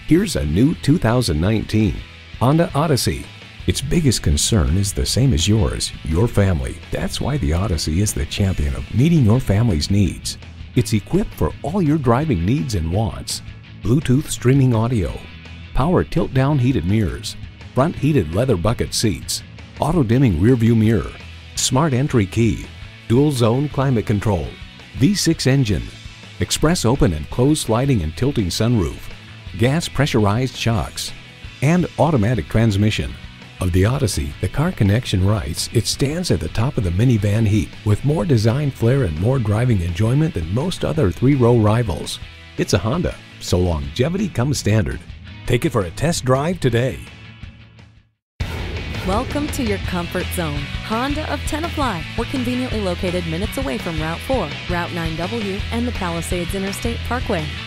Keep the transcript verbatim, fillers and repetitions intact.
Here's a new two thousand nineteen Honda Odyssey. Its biggest concern is the same as yours, your family. That's why the Odyssey is the champion of meeting your family's needs. It's equipped for all your driving needs and wants. Bluetooth streaming audio, power tilt-down heated mirrors, front heated leather bucket seats, auto-dimming rear-view mirror, smart entry key, dual-zone climate control, V six engine, express open and closed sliding and tilting sunroof, gas pressurized shocks, and automatic transmission. Of the Odyssey, the Car Connection writes, it stands at the top of the minivan heap with more design flair and more driving enjoyment than most other three-row rivals. It's a Honda, so longevity comes standard. Take it for a test drive today. Welcome to your comfort zone. Honda of Tenafly. We're conveniently located minutes away from Route four, Route nine W, and the Palisades Interstate Parkway.